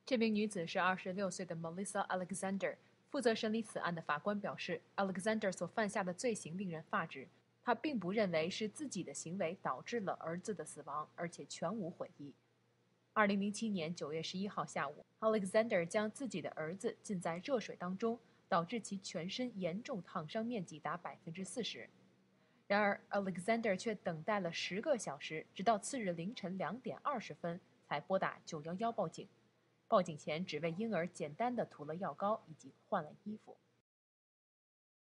这名女子是26岁的 Melissa Alexander。负责审理此案的法官表示 ，Alexander 所犯下的罪行令人发指。他并不认为是自己的行为导致了儿子的死亡，而且全无悔意。2007年9月11号下午 ，Alexander 将自己的儿子浸在热水当中，导致其全身严重烫伤面积达40%。然而 ，Alexander 却等待了10个小时，直到次日凌晨2点20分才拨打911报警。报警前只为婴儿简单的涂了药膏以及换了衣服。